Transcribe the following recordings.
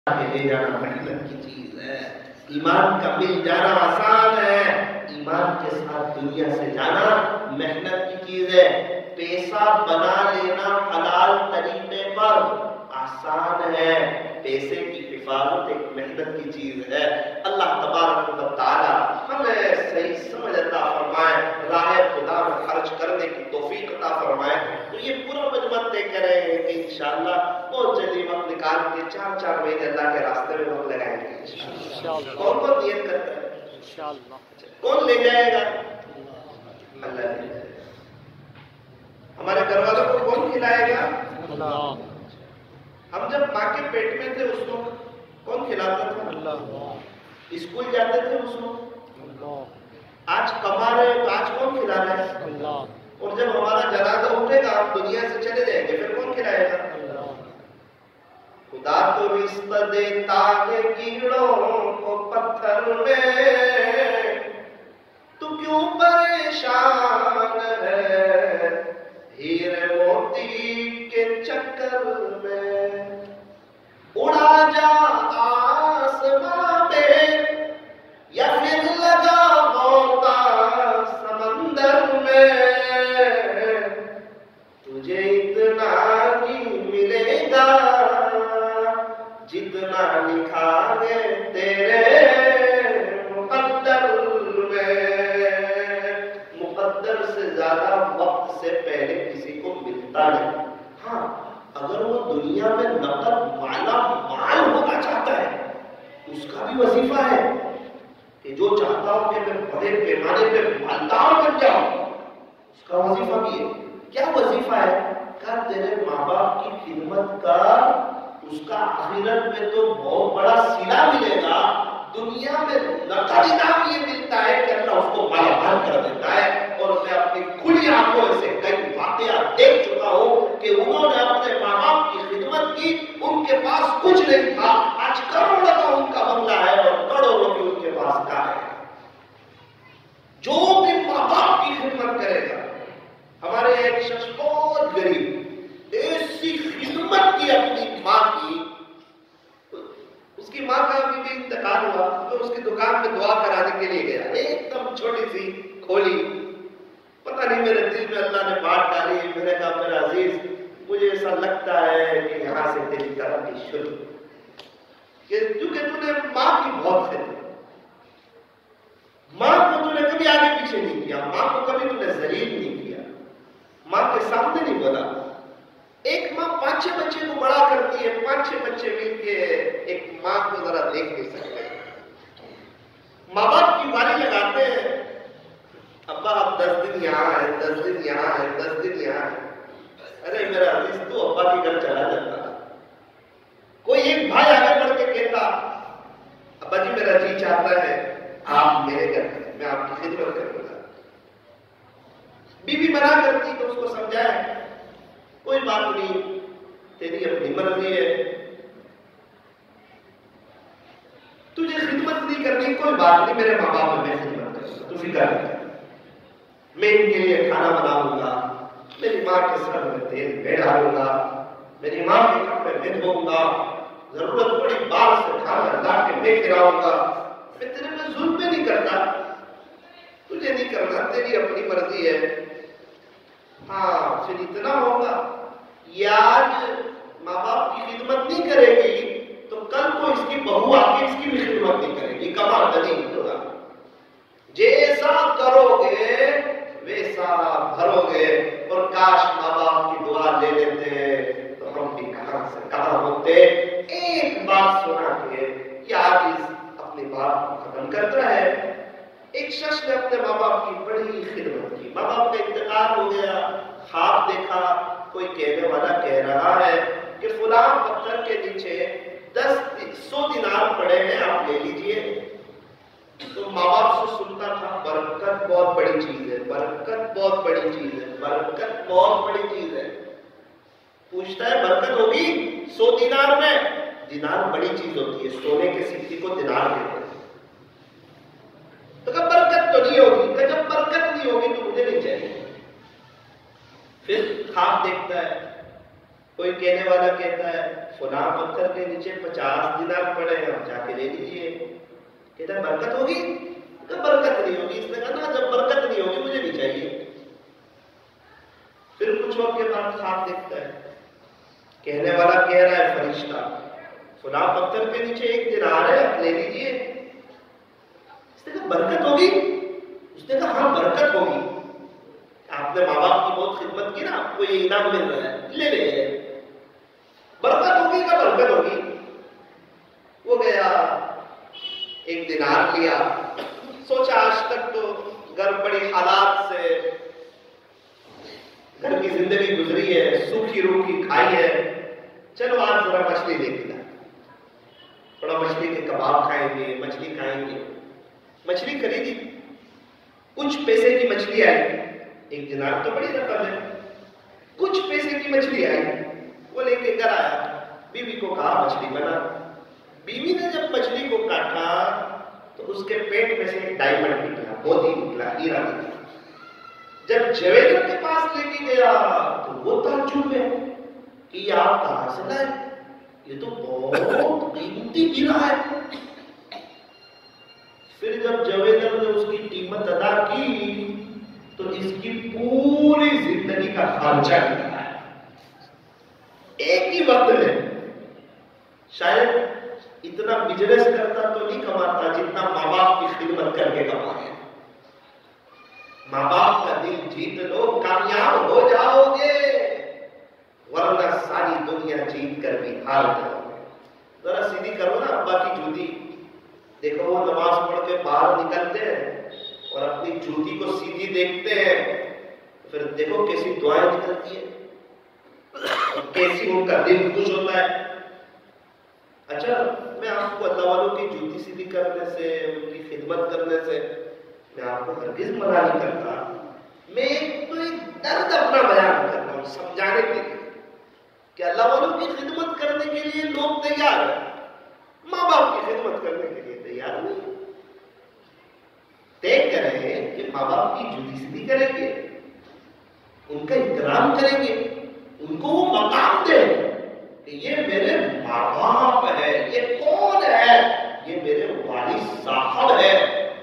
کے لے جانا محنت کی چیز ہے، ایمان کا مل جانا آسان ہے، ایمان کے ساتھ دنیا سے جانا محنت کی چیز ہے۔ پیسہ بنا لینا حلال طریقے پر آسان ہے، پیسے کی حفاظت ایک محنت کی چیز ہے۔ اللہ تبارک و تعالی ہمیں صحیح سمجھ عطا فرمائے، راہ خدا میں خرچ کرنے کی توفیق عطا فرمائے۔ تو یہ پورا مجمع طے کرے ہیں کہ انشاءاللہ بہت جلدی وقت نکال کے 4 مہینے اللہ کے راستے میں وقت لگائیں گے انشاءاللہ۔ کون کون نیت کرتا ہے انشاءاللہ؟ کون لے جائے گا؟ اللہ لے جائے گا۔ ہمارے گھر والوں کو کون کھلائے گا؟ اللہ۔ ہم جب ماں کے پیٹ میں تھے اس وقت کون کھلاتا تھا؟ اللہ۔ اسکول جاتے تھے اس وقت اللہ۔ آج کما رہے تو آج کون کھلا رہا ہے؟ اللہ۔ اور جب ہمارا جنازہ اٹھے گا ہم دنیا سے چلے جائیں گے پھر کون کھلائے گا؟ اللہ۔ خدا تو رزق دیتا ہے کیڑوں کو پتھر میں، تو کیوں پریشان ہے ہیرے موتی کے چکر میں؟ اڑا جا آسمان میں یا پھر لگا ہوتا سمندر میں، تجھے اتنا ہی ملے گا جتنا لکھا ہے تیرے مقدر میں۔ مقدر سے زیادہ وقت سے پہلے کسی کو ملتا نہیں۔ ہاں اگر وہ دنیا میں نقد مالا مال ہونا چاہتا ہے اس کا بھی وظیفہ ہے کہ جو چاہتا ہوں کہ میں بڑے پیمانے پہ مالدار بن جاؤں، اس کا وظیفہ بھی ہے۔ کیا وظیفہ ہے؟ کہ تیرے ماں باپ کی خدمت کر، اس کا آخرت میں تو بہت بڑا صلہ ملے گا۔ دنیا میں نقد انعام یہ ملتا ہے کہ اللہ اس کو مالا مال کر دیتا ہے۔ اور میں اپنی کھلی آنکھوں سے کئی واقعات دیکھ چکا ہوں کہ انہوں نے اپنے ماں باپ کی خدمت کی، ان کے پاس کچھ نہیں تھا، آج کروڑوں کا ان کا بنگلہ ہے اور کروڑوں کی ان کے پاس کار ہے۔ جو بھی ماں باپ کی خدمت کرے گا، ہمارے ایک شخص بہت غریب ایسی خدمت کی اپنی ماں کی، اس کی ماں کا ابھی بھی انتقال ہوا تو اس کی دکان پہ دعا کرانے کے لیے گیا، ایک دم چھوٹی سی کھولی، پتہ نہیں میرے دل میں اللہ نے بات ڈالی، میں نے کہا میرا عزیز مجھے ایسا لگتا ہے کہ یہاں سے تیری ترقی شروع، کیونکہ تو نے ماں کی بہت خدمت، ماں کو تو نے کبھی آگے پیچھے نہیں کیا، ماں کو کبھی تو نے ذلیل نہیں کیا، ماں کے سامنے نہیں بولا۔ ایک ماں 5-6 بچے کو بڑا کرتی ہے، 5-6 بچے مل کے ایک ماں کو ذرا دیکھ نہیں سکتے۔ ماں باپ کی باری لگاتے ہیں، ابا اب 10 دن یہاں ہے، 10 دن یہاں ہے، 10 دن یہاں ہے۔ ارے میرا عزیز تو ابا کی گھر چلا جاتا۔ کوئی ایک بھائی آگے بڑھ کے کہتا ابا جی میرا جی چاہتا ہے آپ میرے گھر میں، میں آپ کی خدمت کروں گا۔ بیوی منع کرتی تو اس کو سمجھایا کوئی بات نہیں، تیری اپنی مرضی ہے، تجھے خدمت نہیں کرنی کوئی بات نہیں، میرے ماں باپ میں خدمت کروں گا، تو فکر نہیں، میں ان کے لیے کھانا بناؤں گا، میری ماں کے سر میں تیل میں ڈالوں گا، میری ماں کے کپڑے میں دھوؤں گا، ضرورت پڑی باہر سے کھانا لا کے میں کھلاؤں گا، میں تیرے میں ظلم بھی نہیں کرتا، تجھے نہیں کرنا، تیری اپنی مرضی ہے۔ ہاں پھر اتنا ہوگا، یہ آج ماں باپ کی خدمت نہیں کرے گی تو کل کو اس کی بہو آ کے اس کی بھی خدمت نہیں کرے گی، کمال نہیں ہوگا۔ جیسا کرو گے ویسا بھرو گے۔ اور کاش ماں باپ کی دعا لے لیتے تو ہم بھی کہاں سے کہاں ہوتے۔ ایک بات سنا کے یار اپنی بات کو ختم کرتا ہے۔ ایک شخص نے اپنے ماں باپ کی بڑی خدمت کی، ماں باپ کا انتقال ہو گیا، خواب دیکھا، کوئی کہنے والا کہہ رہا ہے کہ فلاں پتھر کے نیچے 100 دینار پڑے ہیں آپ لے لیجئے۔ تو ماں باپ سے سنتا تھا برکت بہت بڑی چیز ہے، برکت بہت بڑی چیز ہے، برکت بہت بڑی چیز ہے۔ پوچھتا ہے برکت ہوگی 100 دینار میں؟ دینار بڑی چیز ہوتی ہے، سونے کے سکے کو دینار کہتے ہیں۔ تو کہ برکت تو نہیں ہوگی، کہ جب برکت نہیں ہوگی تو مجھے نہیں چاہیے۔ پھر خواب دیکھتا ہے، کوئی کہنے والا کہتا ہے فلاں پتھر کے نیچے 50 دینار پڑے ہیں، آپ جا کے لے لیجیے. کہتا ہے برکت ہوگی؟ کہ برکت نہیں ہوگی. اس نے کہا نا جب برکت نہیں ہوگی مجھے نہیں چاہیے. پھر کچھ وقت کے بعد خواب دیکھتا ہے، کہنے والا کہہ رہا ہے فرشتہ فلاں پتھر کے نیچے 1 دینار ہے، آپ لے لیجیے. اس نے کہا برکت ہوگی؟ اس نے کہا ہاں برکت ہوگی. آپ نے ماں باپ کی بہت خدمت کی نا، آپ کو یہ انعام مل رہا ہے، لے لے. برکت ہوگی کہ برکت ہوگی؟ وہ گیا 1 دینار لیا، سوچا آج تک تو گھر بڑی حالات سے گھر کی زندگی گزری ہے، سوکھی روکھی کھائی ہے، چلو آج ذرا مچھلی دیکھ لیا، تھوڑا مچھلی کے کباب کھائیں گے، مچھلی کھائیں گے. مچھلی خریدی، کچھ پیسے کی مچھلی آئی. 1 دینار تو بڑی رقم ہے. کچھ پیسے کی مچھلی آئی، وہ لے کے گھر آیا، بیوی کو کہا مچھلی بنا. بیوی نے جب مچھلی کو کاٹا تو اس کے پیٹ میں سے ایک ڈائمنڈ نکلا، موتی نکلا، ہیرا نکلا. جب جویلر کے پاس لے کے گیا تو وہ تعجب میں کہ یہ آپ کہاں سے لائے؟ یہ تو بہت قیمتی ہیرا ہے. پھر جب جویلر نے اس کی قیمت ادا کی تو اس کی پوری زندگی کا خرچہ نکلا ہے. ایک ہی وقت میں شاید اتنا بزنس کرتا تو نہیں کماتا جتنا ماں باپ کی خدمت کر کے کما ہے. ماں باپ کا دل جیت لو، کامیاب ہو جاؤ گے، ورنہ ساری دنیا جیت کر بھی ہار جاؤ گے. ذرا سیدھی کرو نا ابا کی جوتی، دیکھو وہ نماز پڑھ کے باہر نکلتے ہیں اور اپنی جوتی کو سیدھی دیکھتے ہیں، پھر دیکھو کیسی دعائیں نکلتی ہیں اور کیسی ان کا دل خوش ہوتا ہے. اچھا میں آپ کو اللہ والوں کی جوتی سیدھی کرنے سے، ان کی خدمت کرنے سے میں آپ کو ہرگز منع نہیں کرتا. میں تو ایک درد اپنا بیان کر رہا ہوں سمجھانے کے لیے کہ اللہ والوں کی خدمت کرنے کے لیے لوگ تیار ہیں، ماں باپ کی خدمت کرنے کے لیے تیار نہیں. طے کریں کہ ماں باپ کی جوتی سیدھی کریں گے، ان کا احترام کریں گے، ان کو وہ مقام دیں کہ یہ میرے ماں باپ ہے. یہ کون ہے؟ یہ میرے والد صاحب ہے.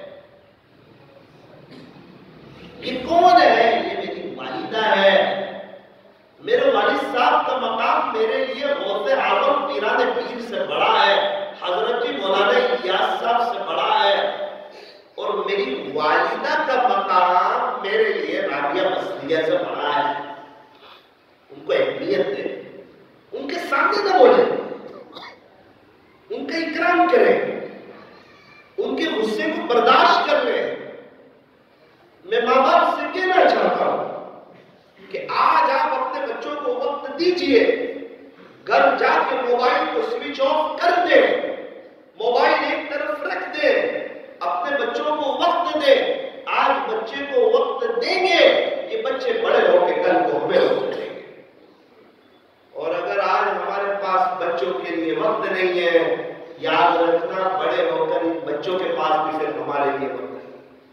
یہ کون ہے؟ یہ میری والدہ ہے. میرے والد صاحب کا مقام میرے لیے غوث اعظم پیران پیر سے بڑا ہے، حضرت مولانا الیاس صاحب سے بڑا ہے، اور میری والدہ کا مقام میرے لیے رابعہ مسلیہ سے بڑا ہے. ان کو اہمیت دے، ان کے سامنے نہ بولے، ان کا اکرام کریں، ان کے غصے کو برداشت کر لیں. میں ماں باپ سے کہنا چاہتا ہوں کہ آج آپ اپنے بچوں کو وقت دیجئے، گھر جا کے موبائل کو سوئچ آف کر دیں، موبائل ایک طرف رکھ دیں، اپنے بچوں کو وقت دیں. آج بچے کو وقت دیں گے، یہ بچے بڑے ہو کے کل کو ہمیں وقت دیں گے. اور اگر آج ہمارے پاس بچوں کے لیے وقت نہیں ہے، یاد رکھنا بڑے ہو کر ان بچوں کے پاس بھی پھر ہمارے لیے وقت نہیں.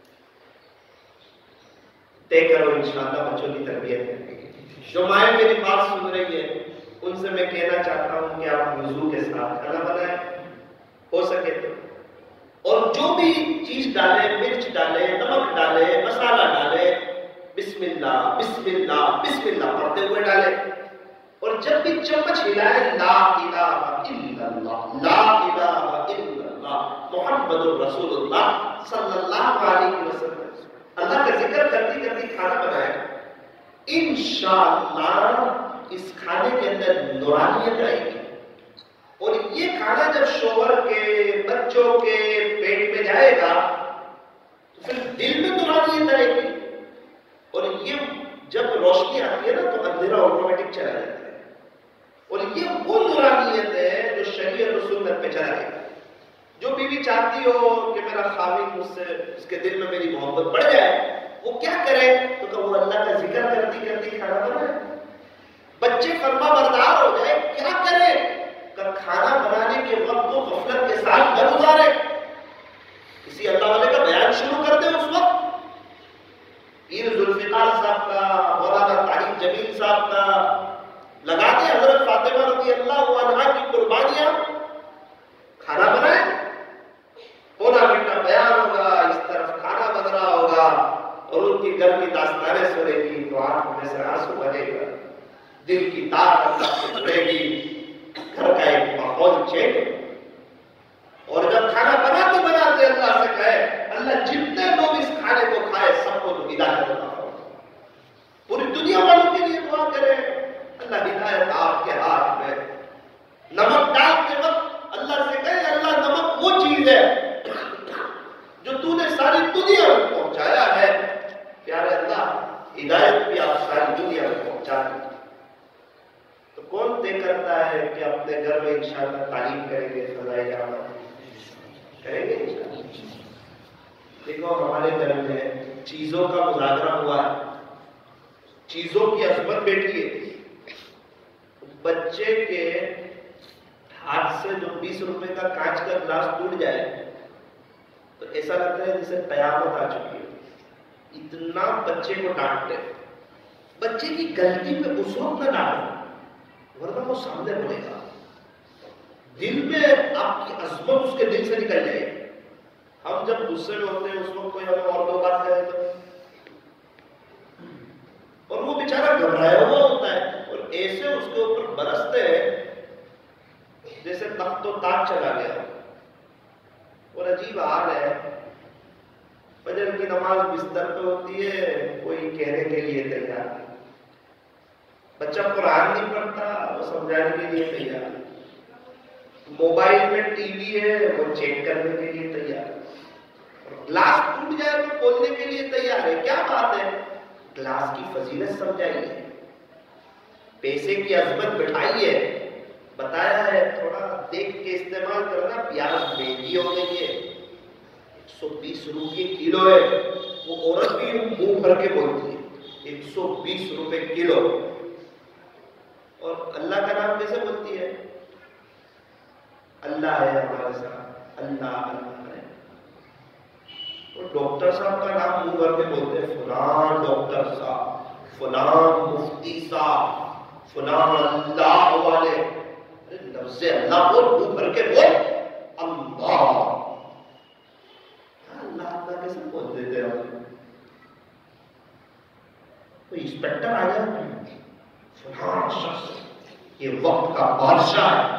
طے کرو انشاءاللہ بچوں کی تربیت. جو مائیں میری بات سن رہی ہیں ان سے میں کہنا چاہتا ہوں کہ آپ وضو کے ساتھ کھانا بنائیں ہو سکے تو، اور جو بھی چیز ڈالیں، مرچ ڈالیں، نمک ڈالیں، مسالہ ڈالیں، بسم اللہ بسم اللہ بسم اللہ پڑھتے ہوئے ڈالیں. اور جب بھی چمچ ہلائیں لا الہ الا اللہ، لا الہ الا اللہ محمد الرسول اللہ صلی اللہ علیہ وسلم، اللہ کا ذکر کرتی کرتی کھانا بنائیں. انشاءاللہ اس کھانے کے اندر نورانیت آئے گی، اور یہ کھانا جب شوہر کے، بچوں کے پیٹ میں جائے گا تو پھر دل میں نورانیت آئے گی. اور یہ جب روشنی آتی ہے نا تو اندھیرا آٹومیٹک چلا جاتا ہے. اور یہ وہ نورانیت ہے جو شریعت و سنت پہ چلا جائے گا. جو بیوی چاہتی ہو کہ میرا خاوند مجھ سے، اس کے دل میں میری محبت بڑھ جائے، وہ کیا کرے؟ تو کہ وہ اللہ کا ذکر کرتی کرتی کھانا بنائے. بچے فرما بردار ہو جائے، کیا کرے؟ کہ کھانا بنانے کے وقت وہ غفلت کے ساتھ نہ گزارے، کسی اللہ والے کا بیان شروع کر دے. اس وقت پیر ذوالفقار صاحب کا، مولانا طارق جمیل صاحب کا لگا دے، حضرت چیز ہے جو تو نے ساری دنیا میں پہنچایا ہے. پیارے اللہ ہدایت بھی آپ ساری دنیا میں پہنچا دی. تو کون طے کرتا ہے کہ اپنے گھر میں انشاءاللہ تعلیم کریں گے, فضائل عمل کریں گے انشاءاللہ. دیکھو ہمارے گھر میں چیزوں کا مذاکرہ ہوا ہے, چیزوں کی عظمت بیٹھی ہے. بچے کے ہاتھ سے جو 20 روپے کا کانچ کا گلاس ٹوٹ جائے تو ایسا لگتا ہے جیسے قیامت آ چکی ہے. اتنا بچے کو ڈانٹتے. بچے کی غلطی پہ اس وقت نہ ڈانٹو ورنہ وہ سامنے بولے گا. دل میں آپ کی عظمت اس کے دل سے نکل جائے. ہم جب غصے میں ہوتے ہیں اس وقت کوئی ہمیں اور دو بات کہے تو اور وہ بیچارہ گھبرایا ہوا ہوتا ہے اور ایسے اس کے اوپر برستے ہیں جیسے تخت و تاج چلا گیا. اور عجیب حال ہے, فجر کی نماز بستر پہ ہوتی ہے, کوئی کہنے کے لیے تیار. بچہ قرآن نہیں پڑھتا, وہ سمجھانے کے لیے تیار. موبائل میں ٹی وی ہے, وہ چیک کرنے کے لیے تیار. گلاس ٹوٹ جائے تو بولنے کے لیے تیار ہے. کیا بات ہے؟ گلاس کی فضیلت سمجھائیے, پیسے کی عظمت بٹھائی ہے, بتایا ہے تھوڑا دیکھ کے استعمال کرنا. پیاز مہنگی ہو گئی ہے, 120 روپے کلو ہے. وہ عورت بھی منہ بھر کے بولتی ہے 120 روپے کلو. اور اللہ کا نام کیسے بولتی ہے؟ اللہ ہے ہمارے ساتھ, اللہ اللہ ہے. اور ڈاکٹر صاحب کا نام منہ بھر کے بولتے ہیں, فلاں ڈاکٹر صاحب, فلاں مفتی صاحب, فلاں اللہ والے. لفظ اللہ بول, منہ بھر کے بول اللہ. اللہ اللہ کیسے بول دیتے ہیں؟ کوئی انسپیکٹر آ جائے, فلاں شخص یہ وقت کا بادشاہ ہے,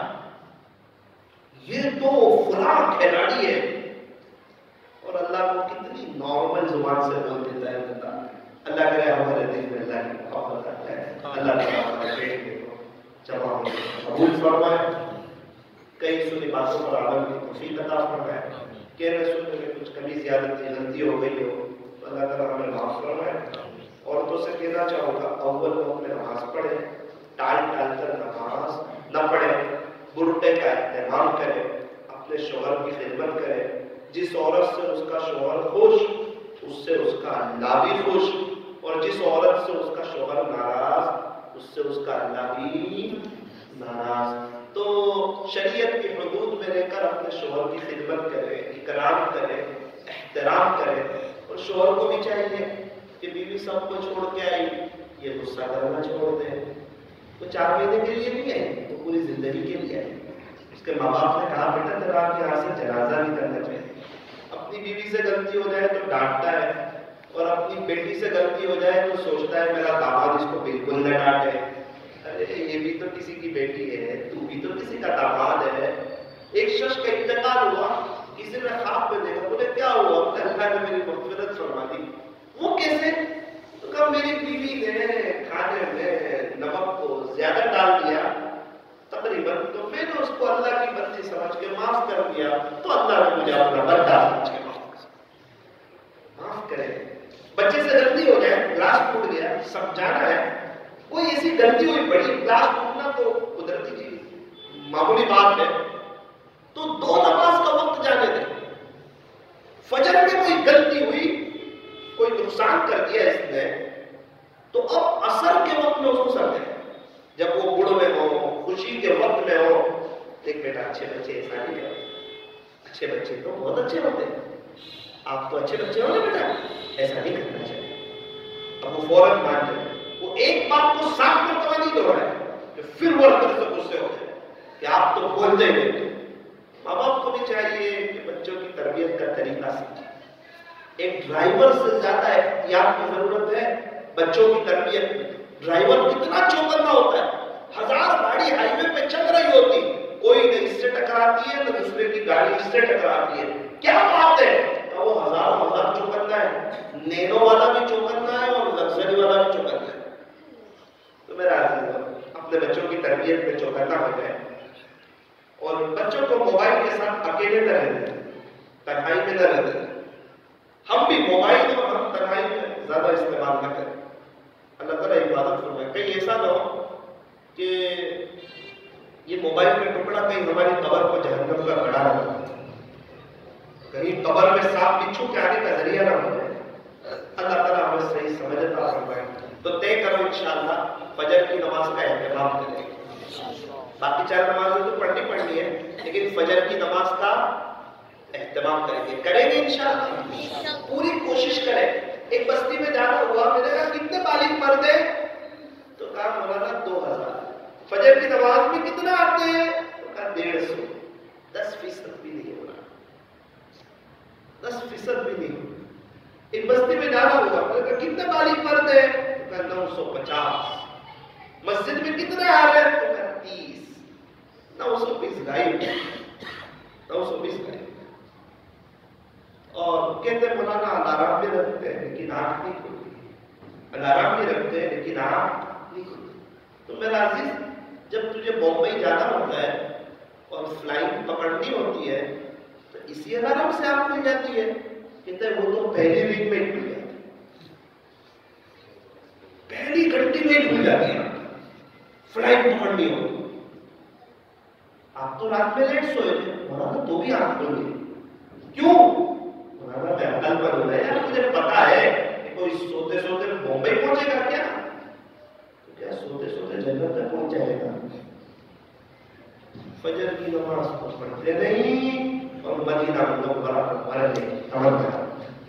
یہ تو فلاں کھلاڑی ہے. اور اللہ کو کتنی نارمل زبان سے بول دیتا ہے بندہ. اللہ کرے ہمارے دل میں اللہ کی محبت آ جائے. اللہ تعالیٰ ہمارے پیٹ کو جمع قبول فرمائے, کئی سنی باتوں پر عمل کی توفیق عطا فرمائے. کہنے سننے میں کچھ کمی زیادتی غلطی ہو گئی ہو تو اللہ تعالیٰ ہمیں معاف فرمائے. عورتوں سے کہنا چاہوں گا, اول وقت میں نماز پڑھے, ٹال ٹال کر نماز نہ پڑھے, برقعے کا اہتمام کرے, اپنے شوہر کی خدمت کرے. جس عورت سے اس کا شوہر خوش, اس سے اس کا اللہ بھی خوش, اور جس عورت سے اس کا شوہر ناراض, اس سے اس کا اللہ بھی ناراض. تو شریعت کی حدود میں رہ کر اپنے شوہر کی خدمت کرے, اکرام کرے, احترام کرے. اور شوہر کو بھی چاہیے کہ بیوی سب کو چھوڑ کے آئی, یہ غصہ کرنا چھوڑ دے. وہ 4 مہینے کے لیے نہیں ہے, وہ پوری زندگی کے لیے ہے. اس کے ماں باپ نے کہا بیٹا تیرا آپ یہاں سے جنازہ نہیں کرنا چاہیے. اپنی بیوی سے غلطی ہو جائے تو ڈانٹتا ہے, اور اپنی بیٹی سے غلطی ہو جائے تو سوچتا ہے میرا داماد اس کو بالکل نہ ڈانٹے. ارے یہ بھی تو کسی کی بیٹی ہے, تو بھی تو کسی کا داماد ہے. ایک شخص کا انتقال ہوا, کسی نے خواب میں دیکھا, بولے کیا ہوا؟ اللہ نے میری مغفرت فرما دی. وہ کیسے؟ تو کہا میری بیوی نے کھانے میں نمک کو زیادہ ڈال دیا تقریباً, تو میں نے اس کو اللہ کی بندی سمجھ کے معاف کر دیا, تو اللہ نے مجھے اپنا بندہ سمجھ کے معاف کرے. بچے سے غلطی ہو جائے, گلاس ٹوٹ گیا, سمجھانا ہے. کوئی ایسی غلطی ہوئی, بڑی گلاس ٹوٹنا تو قدرتی چیز, معمولی بات ہے, تو 2 نماز کا وقت جانے دیں. فجر میں کوئی غلطی ہوئی, کوئی نقصان کر دیا اس نے, تو اب عصر کے وقت میں اس کو سمجھیں. جب وہ بوڑھ میں ہو, خوشی کے وقت میں ہو, دیکھ بیٹا اچھے بچے ایسا نہیں کرتے, اچھے بچے تو بہت اچھے ہوتے ہیں, آپ تو اچھے بچے ہو نا بیٹا, ایسا نہیں کرنا چاہیے. اب وہ فوراً مان جائے. وہ ایک بات کو 7 مرتبہ نہیں دوہرائے کہ پھر وہ اندر سے غصے ہو جائے کہ آپ تو بولتے ہی نہیں. ماں باپ کو بھی چاہیے کہ بچوں کی تربیت کا طریقہ سیکھیں. ایک ڈرائیور سے زیادہ احتیاط کی ضرورت ہے بچوں کی تربیت میں. ڈرائیور کتنا چوکنا ہوتا ہے, 1000 گاڑی ہائی وے پہ چل رہی ہوتی, کوئی نہ اس سے ٹکراتی ہے نہ دوسرے کی گاڑی اس سے ٹکراتی ہے. کیا بات ہے؟ وہ 1000 چوکنا ہے, نینو والا بھی چوکنا ہے اور لگژری والا بھی چوکنا ہے. تو میرا اپنے بچوں کی تربیت میں چوکنا ہو جائے, اور بچوں کو موبائل کے ساتھ اکیلے نہ رہنے. تنہائی میں نہ رہتے، ہم بھی موبائل اور ہم تنہائی میں زیادہ استعمال نہ کریں. اللہ تعالیٰ عبادت فرمائے. کہیں ایسا نہ ہو کہ یہ موبائل کا ٹکڑا کہیں ہماری قبر کو جہنم کا گڑھا نہ بنے، کہیں قبر میں سانپ بچھو کے آنے کا ذریعہ نہ ہو جائے. اللہ تعالیٰ ہمیں صحیح سمجھ عطا فرمائے. تو طے کرو انشاءاللہ فجر کی نماز کا اہتمام کریں. باقی 4 نمازیں تو پڑھنی ہے، لیکن فجر کی نماز کا اہتمام کریں گے انشاءاللہ. پوری کوشش کریں. ایک بستی میں جانا ہوا، میں نے کہا کتنے بالغ مرد ہیں؟ تو کہا مولانا 2000. فجر کی نماز میں کتنا آتے ہیں؟ تو کہا 150. 10% بھی نہیں ہو رہا، 10% بھی نہیں ہو. ایک بستی میں جانا ہوا، میں نے کہا کتنے بالغ مرد ہیں؟ تو کہا 950. مسجد میں کتنے آ رہے ہیں؟ تو کہا 30. 920 غائب، 920 غائب. اور کہتے ہیں مولانا الارم بھی رکھتے ہیں لیکن آنکھ نہیں کھلتی، الارم بھی رکھتے ہیں لیکن آنکھ نہیں کھلتی. تو میرا عزیز، جب تجھے بمبئی جانا ہوتا ہے اور فلائٹ پکڑنی ہوتی ہے تو اسی الارم سے آنکھ کھل جاتی ہے. کہتے ہیں وہ تو پہلی ویک میں ہی کھل جاتی ہے، پہلی گھنٹی میں ہی کھل جاتی ہے فلائٹ پکڑنی ہوتی. آپ تو رات میں لیٹ سوئے تھے مولانا، تو بھی آنکھ کھل گئی. کیوں؟ مولانا میں عقل پر ہو رہا ہے، مجھے پتا ہے کہ کوئی سوتے سوتے بمبئی پہنچے گا کیا؟ تو کیا سوتے سوتے جنت تک پہنچ جائے گا؟ فجر کی نماز کو پڑھتے نہیں اور مدینہ منورہ کو پڑھنے عمل کرتے.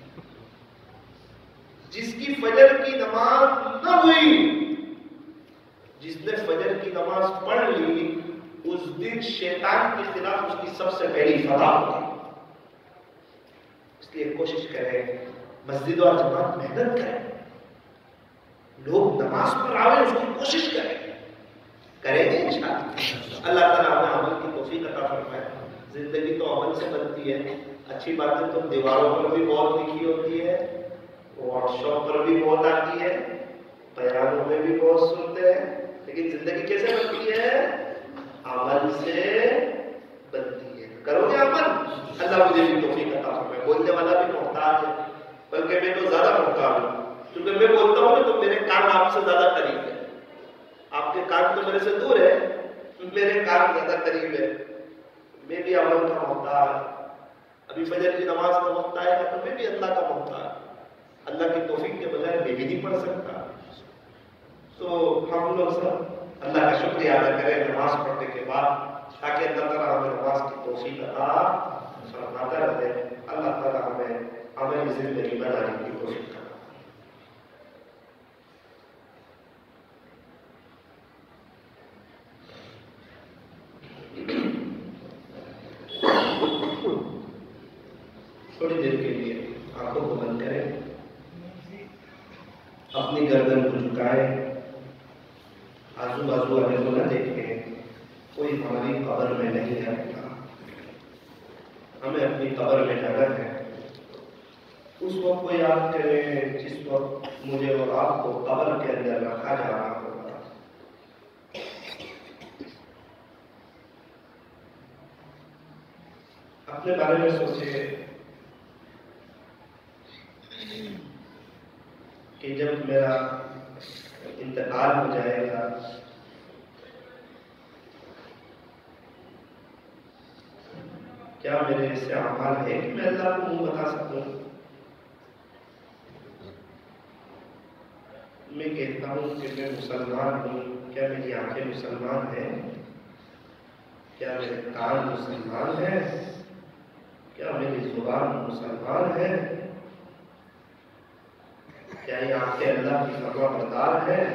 جس کی فجر کی نماز نہ ہوئی، جس نے فجر کی نماز پڑھ لی، اس دن شیطان کے خلاف اس کی سب سے پہلی فتح ہوتی. اس لیے کوشش کریں، مسجد اور جماعت محنت کریں، لوگ نماز پر آئیں، اس کی کوشش کریں گے انشاءاللہ. اللہ تعالیٰ ہمیں عمل کی توفیق عطا فرمائے. زندگی تو عمل سے بنتی ہے. اچھی باتیں تو دیواروں پر بھی بہت لکھی ہوتی ہے، واٹس ایپ پر بھی بہت آتی ہے، بیانوں میں بھی بہت سنتے ہیں، لیکن زندگی کیسے بنتی ہے؟ عمل سے بنتی ہے. کرو گے عمل؟ اللہ مجھے بھی توفیق عطا فرمائے. بولنے والا بھی محتاج ہے، بلکہ میں تو زیادہ محتاج ہوں، کیونکہ میں بولتا ہوں تو میرے کان آپ سے زیادہ قریب ہے. آپ کے کان تو میرے سے دور ہے، میرے کان زیادہ قریب ہے. میں بھی عمل کا محتاج. ابھی فجر کی نماز کا وقت آئے گا تو میں بھی اللہ کا محتاج. اللہ کی توفیق کے بغیر میں بھی نہیں پڑھ سکتا. تو ہم لوگ سب اللہ کا شکریہ ادا کریں نماز پڑھنے کے بعد، تاکہ اللہ تعالیٰ ہمیں نماز کی توفیق عطا فرماتا رہے. اللہ تعالیٰ ہمیں عملی زندگی بنانے کی توفیق کرے. تھوڑی دیر کے لیے آنکھوں کو بند کریں، اپنی گردن کو جھکائیں، آزو بازو والے کو نہ دیکھیں. کوئی ہماری قبر میں نہیں ہے، ہمیں اپنی قبر میں جانا ہے. اس وقت کو یاد کریں جس وقت مجھے اور آپ کو قبر کے اندر رکھا جا رہا ہوگا. اپنے بارے میں سوچیں کہ جب میرا انتقال ہو جائے گا کیا میرے ایسے اعمال ہے کہ میں اللہ کو منہ بتا سکوں؟ میں کہتا ہوں کہ میں مسلمان ہوں، کیا میری آنکھیں مسلمان ہیں؟ کیا میرے کان مسلمان ہیں؟ کیا میری زبان مسلمان ہے؟ کیا یہ آنکھیں اللہ کی فرما بردار ہے؟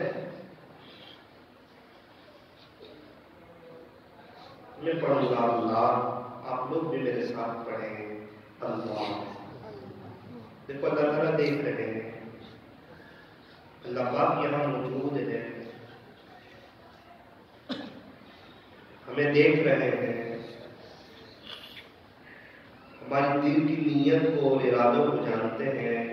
میں پڑھوں گا اللہ، آپ لوگ بھی میرے ساتھ پڑھیں اللہ. دیکھو اللہ تعالیٰ دیکھ رہے ہیں، اللہ پاک یہاں موجود ہے، ہمیں دیکھ رہے ہیں، ہماری دل کی نیت کو اور ارادوں کو جانتے ہیں.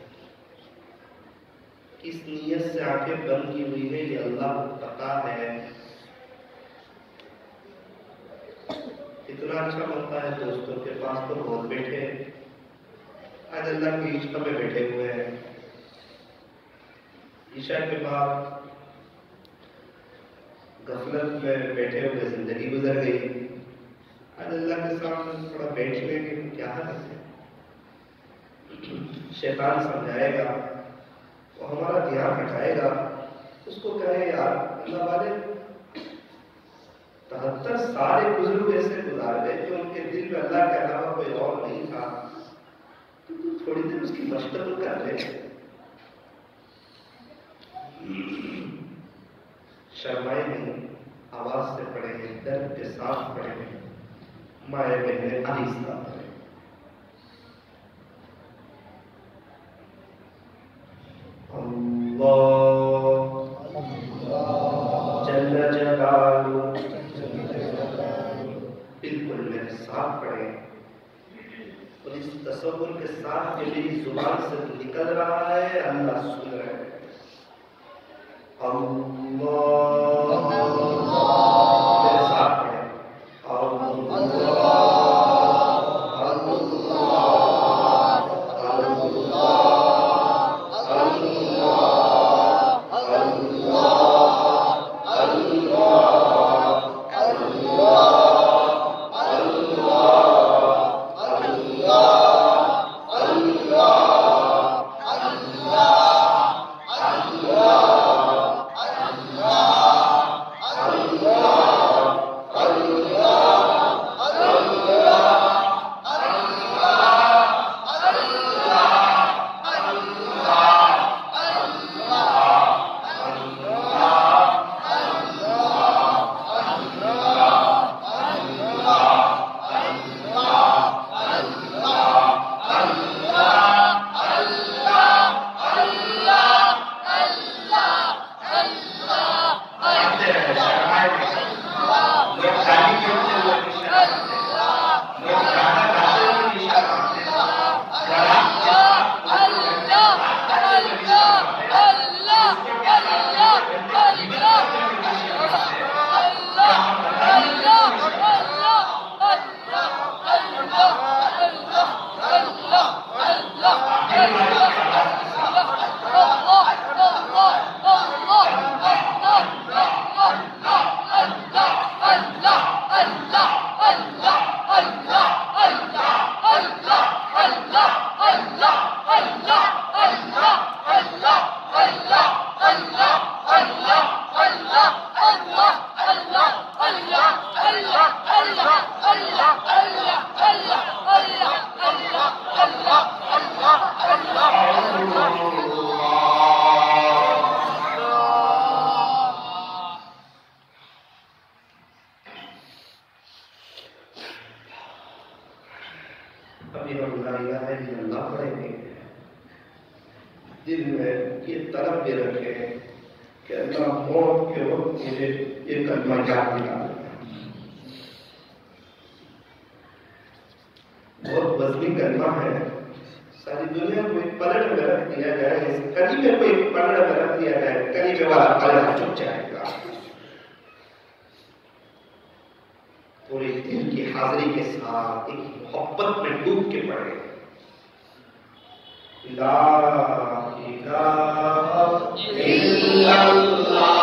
کس نیت سے آنکھیں بند کی ہوئی ہے یہ اللہ کو پتا ہے. اتنا بیٹھنا اچھا لگتا ہے دوستوں کے پاس تو بہت بیٹھے، آج اللہ کی عشق میں بیٹھے ہوئے ہیں. عشاء کے بعد غفلت میں بیٹھے ہوئے زندگی گزر گئی. آج اللہ کے سامنے تھوڑا بیٹھ لیں کہ کیا ہے. شیطان سمجھائے گا، وہ ہمارا دھیان ہٹائے گا. اس کو کہے یار اللہ والے 73 سال بزرگ ایسے گزار گئے کہ ان کے دل میں اللہ کے علاوہ کوئی اور نہیں تھا، تو تھوڑی دیر اس کی مشقت کر لے. شرمائے نہیں، آواز سے پڑھے ہیں، درد کے ساتھ پڑھے ہیں، مائیں بہنیں آہستہ پڑھے. اللہ جل جلالہ، بالکل میرے ساتھ پڑھیں اور اس تصور کے ساتھ کہ میری زبان سے نکل رہا ہے اللہ سن رہے ہیں. اللہ میرے ساتھ پڑھیں. ابھی ہم لا الہ الا اللہ پڑھیں گے. دل میں یہ طلب بھی رکھیں کہ اللہ موت کے وقت مجھے یہ کلمہ یاد دلا. بہت وزنی کلمہ ہے. ساری دنیا کو ایک پلڑ میں رکھ دیا جائے، اس کلمے کو ایک پلڑ میں رکھ دیا جائے، کلمے والا پلڑ چپ جائے گا. پورے دل کی حاضری کے ساتھ ایک محبت میں ڈوب کے پڑھے. لا الہ الا اللہ.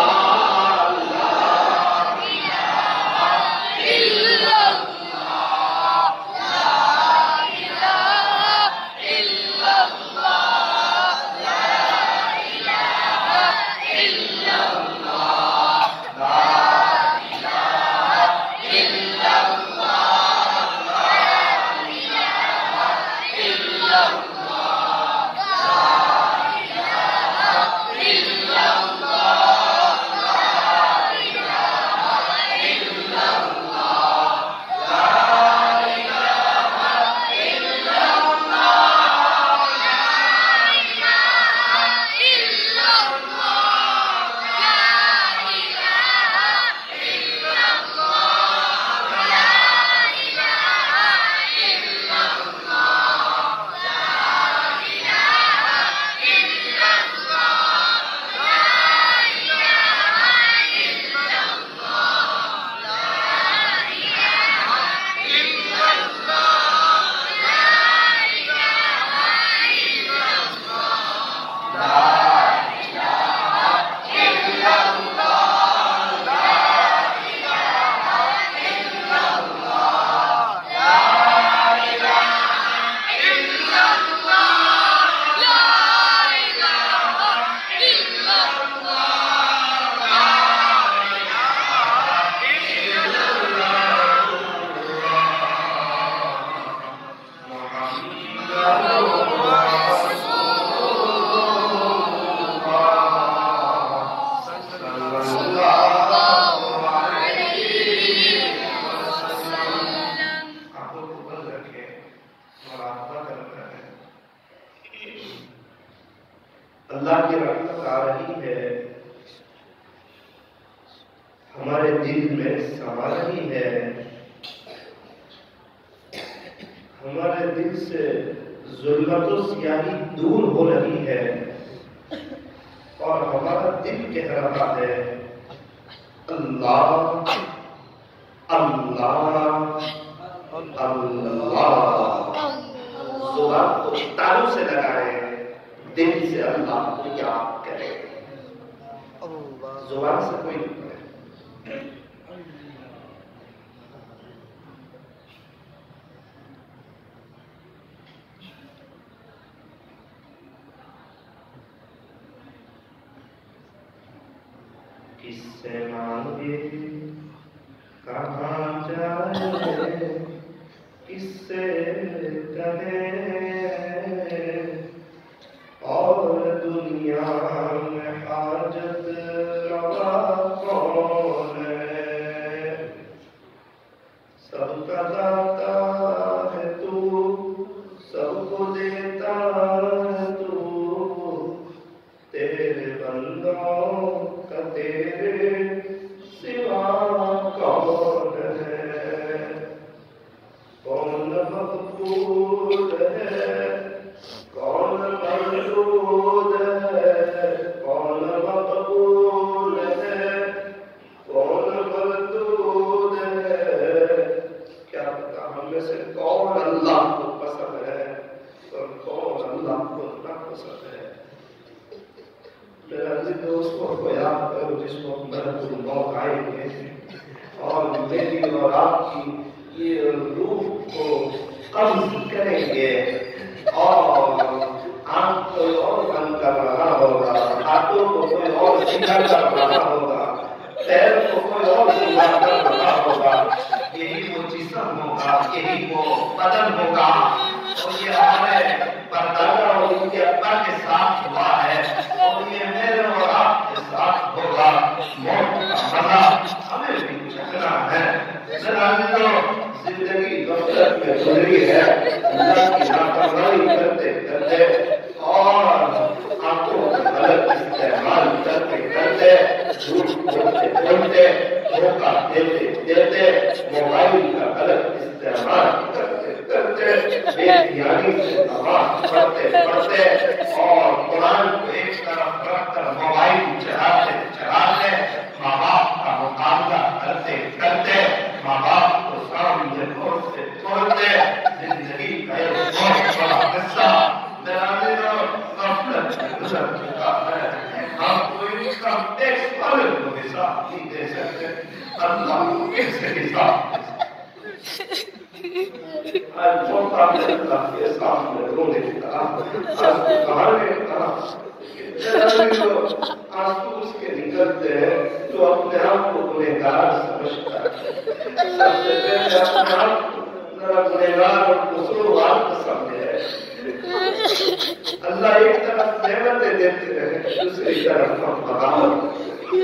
آنکھوں کو بند رکھیں، مراقبہ کرنا ہے۔ اللہ کی رحمت آ رہی ہے، ہمارے دل میں سما رہی ہے، ہمارے دل سے ظلمت و سیاہی دور ہو رہی ہے، اور ہمارا دل کہہ رہا ہے اللہ اللہ اللہ۔ زبان کو تالوں سے لگائے، دل سے اللہ کو یاد کرے، زبان سے کوئی نہیں کرے۔ کس سے مانگے کہاں جائے، کس سے کہیں اور دنیا میں حاجت روا کون ہے، سب کا داتا ہے تو، سب کو دیتا ہے تو، تیرے بندوں کا تیرے سوا کون ہے، کون مقبول ہے، کون مردود ہے، کون مقبول ہے، کون مردود ہے، کیا پتا ہم میں سے کون اللہ کو پسند ہے اور کون اللہ کو ناپسند ہے۔ میرا دوست کو یاد کرو جس وقت ملک الموت آئے گے اور میری اور آپ کی یہ روح کو قبض کریں گے، اور آنکھ کوئی اور بند کر رہا ہوگا، ہاتھوں کو کوئی اور سیدھا کر رہا ہوگا، پیر کو کوئی اور سیدھا کر رہا ہوگا، یہی وہ جسم ہوگا، یہی وہ بدن ہوگا، اور یہ ہمارے پردادا اور ان کے ابا کے ساتھ ہوا ہے، اور یہ میرے اور آپ کے ساتھ ہوگا۔ موت کا مزہ ہمیں بھی چکھنا ہے۔ زندگی غفلت میں گزری ہے، اللہ کی نافرمانی کرتے کرتے اور آنکھوں کا غلط استعمال کرتے کرتے، جھوٹ بولتے بولتے، دھوکہ دیتے دیتے، موبائل کا غلط استعمال کرتے کرتے، بے دیانی سے نماز پڑھتے پڑھتے، اور قرآن کو ایک طرف رکھ کر موبائل چلاتے چلاتے، ماں باپ کا مقابلہ کرتے کرتے، ماں باپ کو سامنے چھوڑتے چھوڑتے، زندگی کا ایک بہت بڑا حصہ غفلت میں گزر چکا ہے۔ ہم کوئی اس کا ایک پل کو حساب نہیں دے سکتے، اللہ کو کیسے حساب دے سکتے؟ آج موقع میں اللہ کے سامنے رونے لگا، آج کہانے لگا، آنسو اس کے نکلتے ہیں جو اپنے آپ کو گنہگار سمجھتا ہے۔ سب سے پہلے اپنے آپ کو گنہگار اور قصوروار سمجھے۔ اللہ ایک طرف نعمتیں دیتے ہیں، دوسری طرف ہم بغاوت۔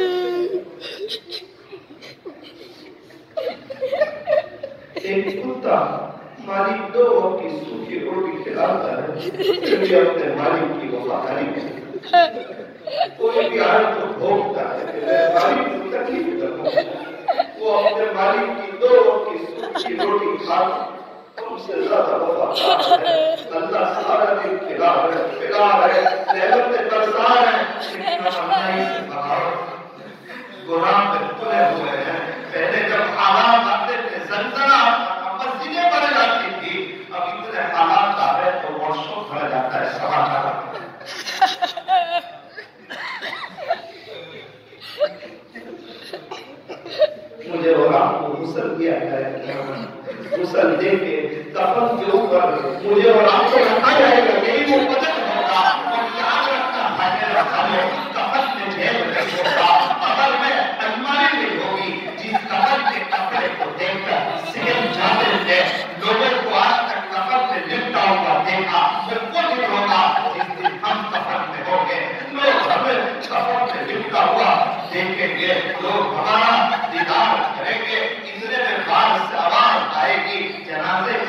ایک کتا مالک دو وقت کی سوکھی روٹی کھلاتا ہے، پھر بھی اپنے مالک کی وفاداری کرتا ہے۔ کوئی بھی آج تو بھوکتا ہے کہ میں مالک کو تکلیف کروں، وہ اپنے مالک کی دو وقت کی سوکھی روٹی کھاتا، تم سے زیادہ وفادار ہے۔ اللہ سارا دن کھلا ہے، نعمتیں برسا ہے، لیکن ہم اللہ سے بغاوت، گناہ پہ تلے ہوئے ہیں۔ پہلے جب حالات آتے تھے، زلزلہ مسجدیں بڑھ جاتی تھی، اب اتنے حالات آ رہے تو ورشوں بڑھ جاتا ہے، سماچار۔ مجھے اور آپ کو غسل دیا جائے گا، غسل دے کے کفن کے اوپر مجھے اور آپ کو رکھا جائے گا، یہی وہ بدن ہوگا، اور یاد رکھنا ہے میرا بھائیو، کفن میں جیب نہیں ہوگا، قبر میں الماری نہیں ہوگی۔ جس کفن کے کپڑے کو دیکھ کر سہم جاتے تھے، لوگوں کو آج تک کفن میں لپٹا ہوا دیکھا، وہ کچھ ہوگا جس دن ہم کفن میں ہوں گے، لوگ ہمیں کفن میں لپٹا ہوا دیکھیں گے، لوگ ہمارا دیدار کریں گے، اتنے میں بعد سے آواز آئے گی، جنازے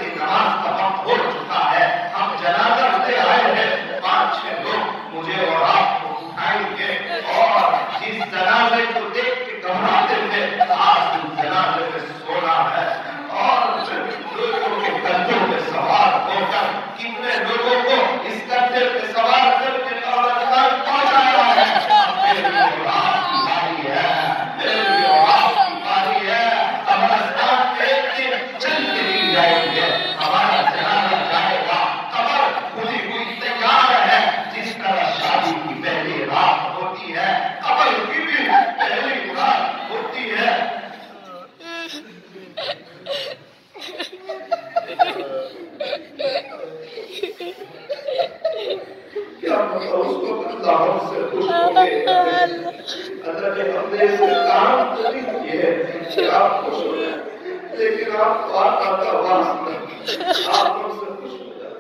کیا پتا اس وقت اللہ ہم سے خوش ہو گئے، اللہ نے ہم نے اس کام تو نہیں کیے کہ آپ خوش ہو جائیں، لیکن آپ کو آقا کا واسطہ آپ ہم سے خوش ہو جائیں۔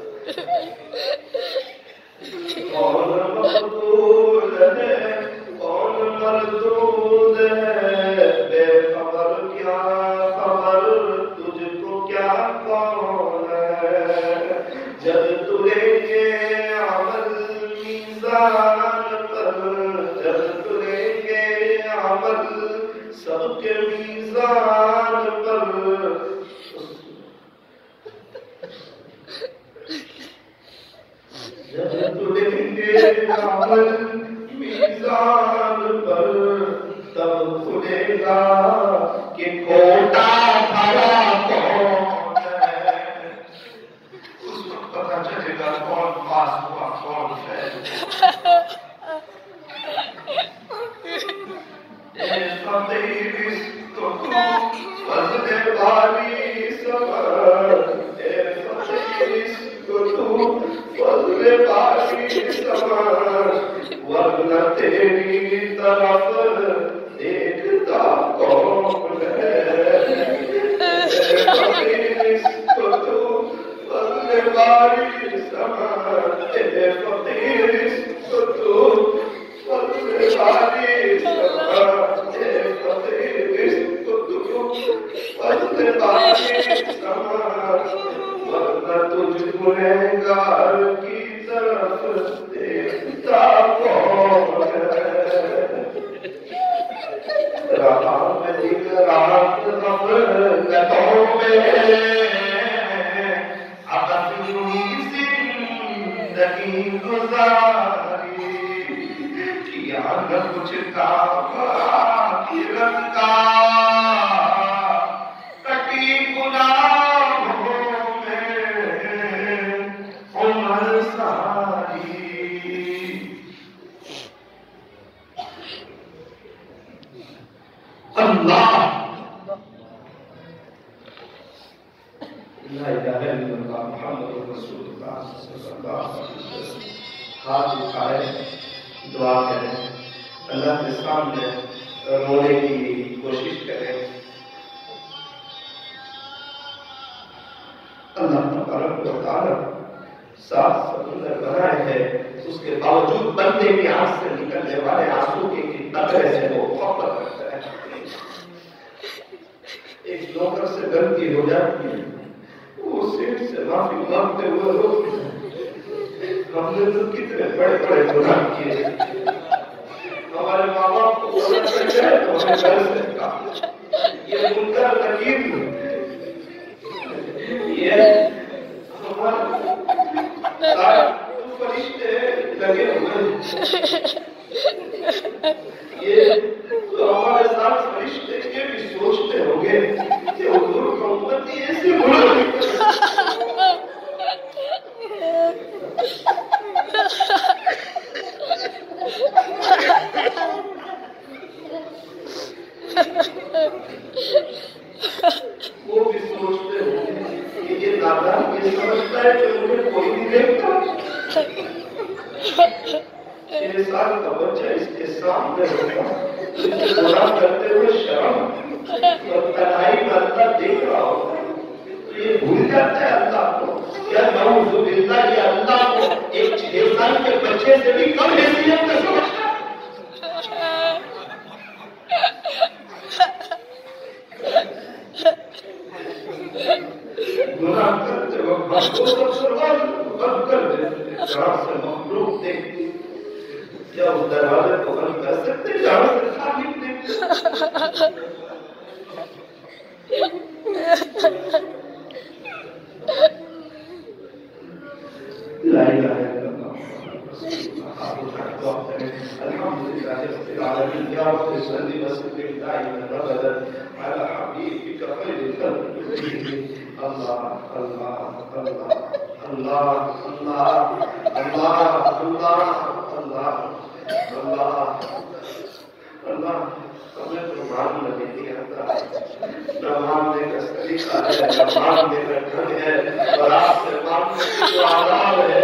کون مقبول ہے کون مردود ہے، بے خبر کیا خبر تجھ کو کیا کون ہے، جب تلیں گے عمل میزان پر، جب تلیں گے عمل سب کے میزان پر، جب تلیں گے عمل میزان پر، تب کھلے گا کہ کھوٹا بھلا کون ہے، اس وقت پتہ چلے گا کون پاس ہوا کون فیل۔ اے فقیر تو فضل باری صبر، اے فقیر تو فضل باری صبر، ورنہ تیری طرف دیکھتا کون ہے، اے فقیر تو فضل باری صبر، اے فقیر تو فضل باری صبر، اے فقیر تو فضل باری صبر، ورنہ تجھ گنہگار کی طرف دیکھتا کون ہے۔ رہا میں دن رات غفلتوں میں، اب اپنی زندگی گزاری، کیا نہ کچھ کام آخرت کا، کٹی گناہوں میں عمر ساری۔ اللہ لا الہ الا اللہ محمد رسول اللہ صلی اللہ علیہ وسلم۔ ہاتھ اٹھائے دعا کریں، اللہ کے سامنے رونے کی کوشش کریں۔ اللہ تبارک و تعالی سات سمندر بنائے ہیں، اس کے باوجود بندے کی آنکھ سے نکلنے والے آنسو کے قطرے سے وہ فخر کرتا ہے۔ ایک نوکر سے غلطی ہو جاتی ہے، وہ سیٹ سے معافی مانگتے ہوئے روتے ہیں، ہم نے تو کتنے بڑے بڑے گناہ کیے، ہمارے ماں باپ کو پتہ چل جائے تو ہمیں گھر سے نکال، یہ منکر نکیر یہ ہمارے فرشتے لگے ہوئے، یہ تو ہمارے ساتھ فرشتے یہ بھی سوچتے ہوں گے کہ حضور کا امتی ایسے بڑا وہ بھی سوچتے ہوں گے کہ یہ دادا یہ سمجھتا ہے کہ مجھے کوئی نہیں دیکھتا، 6 سال کا بچہ اس کے سامنے ہوگا، اسے گناہ کرتے ہوئے شرم اور تنہائی میں اللہ دیکھ رہا ہوگا، تو یہ بھول جاتا ہے اللہ کو، یا نعوذ باللہ یہ اللہ کو ایک 6 سال کے بچے سے بھی کم حیثیت میں سمجھتا ہے۔ گناہ کرتے وقت بند کر دیتے، جہاں سے مخلوق دیکھتی، کیا اس دروازے کو بند کر سکتے جہاں سے خالق دیکھتے؟ لا الہ الا اللہ الحمدللہ رب العالمین، یا رب صلی وسلم دائما ابدا على حبیبک خیر الخلق کلہم۔ اللہ اللہ اللہ اللہ اللہ اللہ اللہ اللہ اللہ اللہ، ہمیں تو ماننا نہیں آتا، نہ ماننے کا طریقہ ہے، نہ ماننے کا ڈھنگ ہے، اور آپ سے ماننے کی جو آداب ہے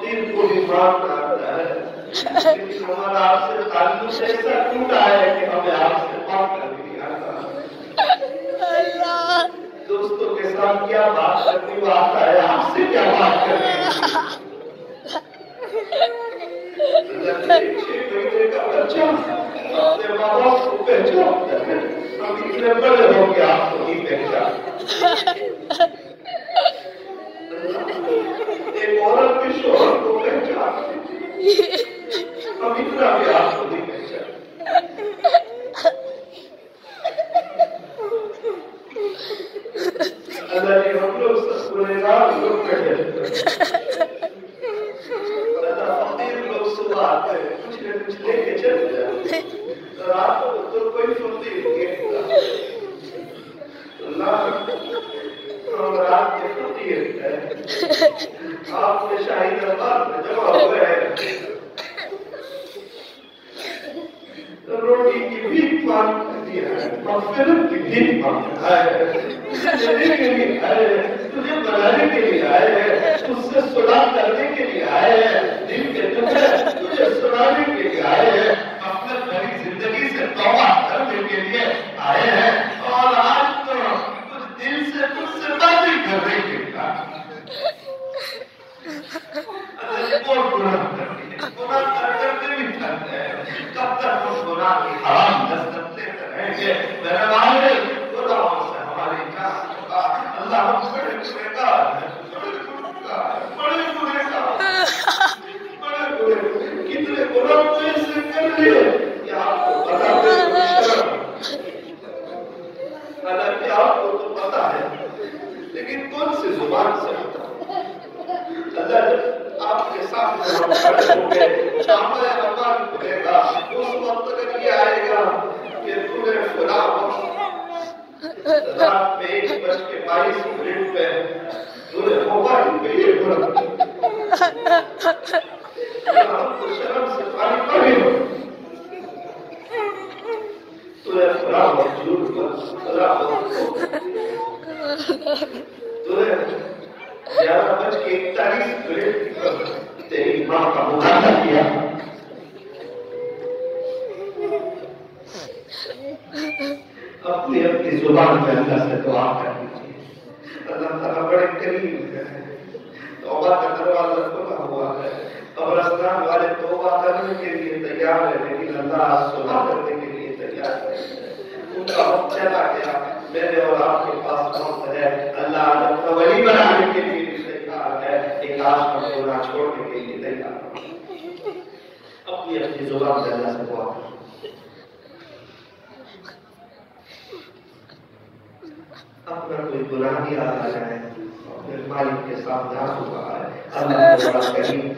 فقیر کو بھی مان آتا ہے، لیکن ہمارا آپ سے تعلق ایسا ٹوٹا ہے کہ ہمیں آپ سے بات کرنے نہیں آتا۔ دوستوں کے ساتھ کیا بات کرنی وہ آتا ہے، آپ سے کیا بات کرنی ہے؟ 6 مہینے کا بچہ اپنے ماں باپ کو پہچانتا ہے، ہم اتنے بڑے ہو کے آپ کو نہیں پہچانتے۔ ایک عورت بھی شوہر کو پہچانتی ہے، ہم اتنا بھی آپ کو نہیں پہچانتے۔ اللہ جی ہم لوگ سب گنہگار لوگ بیٹھے اللہ فقیر لوگ صبح آتے ہیں کچھ نہ کچھ لے کے چل جاتے، رات کو تو کوئی فقیر نہیں ہوتا۔ اللہ ہم رات کے فقیر ہیں، آپ نے شاہی دربار میں جمع ہوئے ہیں، روٹی کی بھیک مانگتی ہے، مغفرت کی بھیک مانگتا ہے، دینے کے لیے آئے ہیں، تجھے بنانے کے لیے آئے ہیں، تجھ سے صلح کرنے کے لیے آئے ہیں، دل کے تجھے سنانے کے لیے آئے ہیں، اپنے بھری زندگی سے توبہ کرنے کے لیے آئے ہیں، اور آج تو کچھ دل سے کچھ سے باتیں کرنے کے لیے اور گناہ کرتے ہیں، گناہ کرتے بھی کرتے ہیں، کب تک اس گناہ کی حرام لذت لیتے رہیں گے؟ میرے والے گناہوں سے ہماری جان چکا، اللہ ہم بڑے گنہگار ہیں، بڑے گنہگار، کتنے گناہ تو ایسے کر لیے کہ آپ کو پتا ہے شرم، حالانکہ آپ کو تو پتا ہے، لیکن کون سی زبان سے ہوتا اللہ جب آپ کے ساتھ ہم کھڑے ہوں گے ہمیں امان کرے گا، اس وقت تک یہ آئے گا کہ تم نے فلاں وقت رات میں 1:22 پہ تم نے موبائل پہ یہ بولا ہم کو شرم سے پانی پڑے ہو، تم نے فلاں وقت جھوٹ پر فلاں وقت تم نے 11:41 پر تیری ماں کا مطالعہ کیا، اپنی زبان پہ اللہ سے دعا کر لیجیے، اللہ تعالیٰ بڑے کریم ہے، توبہ کا دروازہ کھلا ہوا ہے، قبرستان والے توبہ کرنے کے لیے تیار ہے، لیکن اللہ صلح کرنے کے لیے تیار ہے، ان کا وقت چلا گیا، میرے اور آپ کے پاس وقت ہے، اللہ آدم کا ولی بنانے کے لیے تیار ہے، ایک آج کا گناہ چھوڑنے کے لیے تیار ہے، اپنی زبان پہ اللہ سے دعا کریں۔ اپنا کوئی گناہ بھی آ جائے اپنے مالک کے ساتھ جا چکا ہے، اللہ کو بڑا کریم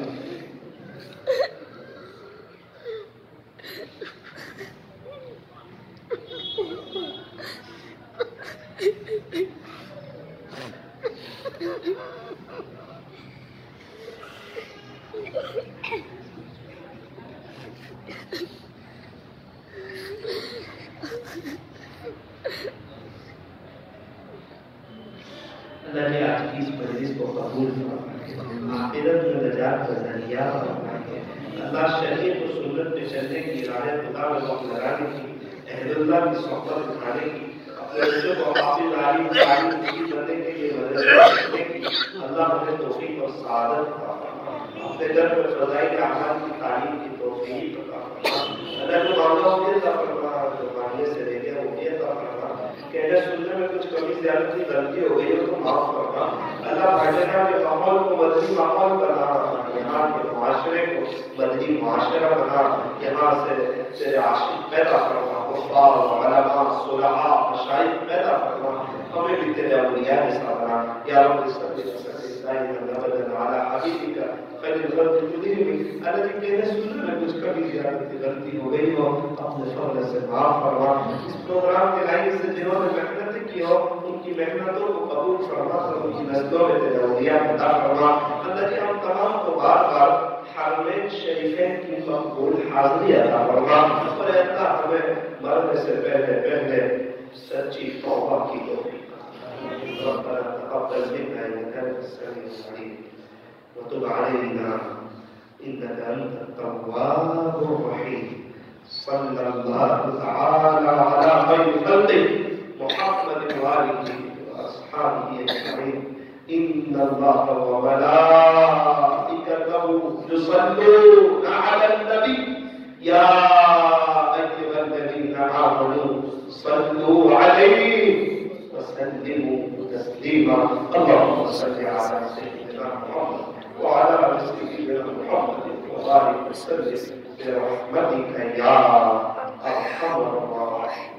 اللہ نے آج کی اس مجلس کو قبول فرمائے، آخرت میں نجات کا ذریعہ فرمائے، اللہ شریعت و سنت پہ چلنے کی راہ خدا میں وقت لگانے کی، اہل اللہ کی صحبت اٹھانے کی، اپنے بچوں کو حافظ عالم تعلیم کرنے کے لیے مدد کرنے کی، اللہ ہمیں توفیق اور سعادت عطا فرمائے، اپنے گھر میں فضائل اعمال کی تعلیم کی توفیق عطا فرمائے، اللہ کو مانگا ہو عطا فرمائے، جو مانگنے سے لے کے وہ عطا فرمائے، کہنے سننے میں کچھ کمی زیادتی غلطی ہو گئی ہو تو معاف کرنا، اللہ بھائیجانہ کے ماحول کو مدنی ماحول بنا، یہاں کے معاشرے کو مدنی معاشرہ بنا، یہاں سے تیرے عاشق پیدا فرما، حفاظ علماء صلحاء مشائخ پیدا فرما، ہمیں بھی تیرے اولیاء کے ساتھ بنا، یا رب صلی اللہ علیہ حبیبک خیر الخلق کلہم، اللہ جی کہنے سننے میں کچھ کمی زیادتی غلطی ہو گئی ہو اپنے فضل سے معاف فرما، اس پروگرام کے لائن سے جنہوں نے محنت کی ہو ان کی محنتوں کو قبول فرما، ان کی نسلوں میں تیرے اولیاء عطا فرما، اللہ جی ہم تمام کو بار بار حرمین شریفین کی مقبول حاضری عطا فرما، اور اللہ ہمیں مرنے سے پہلے سچی توبہ کی توفیق ربنا تقبل منا انك انت السميع العليم وتب علينا إنك أنت التواب الرحيم. صلى الله تعالى على خير خلقه محمد وآله وأصحابه أجمعين. إن الله وملائكته يصلون على النبي يا أيها الذين آمنوا صلوا عليه وسلموا تسليما. اللهم صل على سيدنا محمد وعلى آل سيدنا محمد وبارك وسلم برحمتك يا أرحم الراحمين.